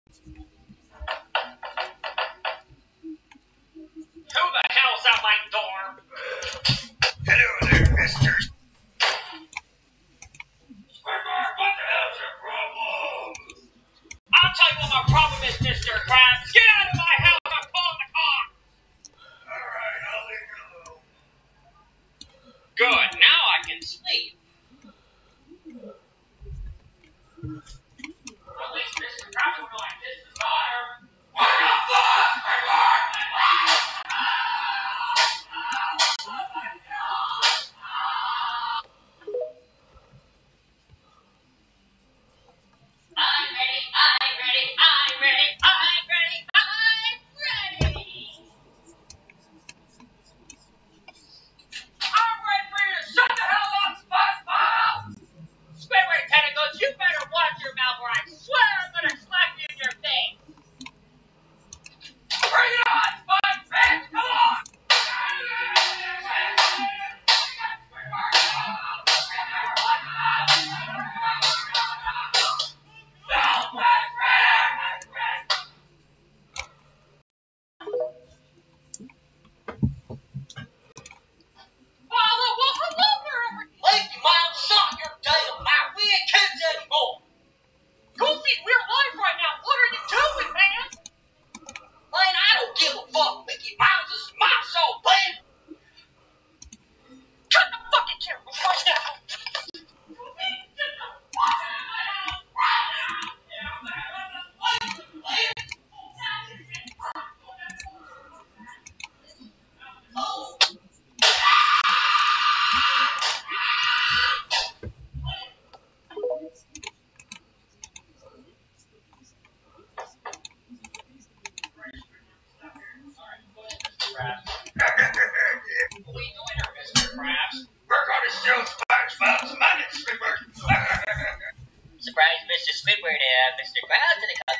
Who the hell's at my door? Hello there, mister. Squidward, what the hell's your problem? I'll tell you what my problem is, Mr. Krabs. Get out of my house! I'm calling the cops! Alright, I'll leave you alone. Good, now I can sleep. At least Mr. Krabs will know I kissed his daughter. What the fuck, Squidward? I'm ready, I'm ready, I'm ready, I'm ready, I'm ready! I'm ready for you to shut the hell up, SpongeBob! Squidward Tentacles, you better watch your mouth or I swear I'm gonna slap you in your face! Bring it on, SpongeBob! Come on! Lady Miles, shut your damn mouth. We ain't kids anymore. Goofy, we're live right now. What are you doing, man? Man, I don't give a fuck. Mickey Mouse is my soul, man. Cut the fucking camera right now. Goofy, get the fuck out of my house right now. Oh. What are you doing here, Mr. Krabs? We're gonna steal SpongeBob's money, Squidward. Surprise, Mr. Squidward, Mr. Krabs, and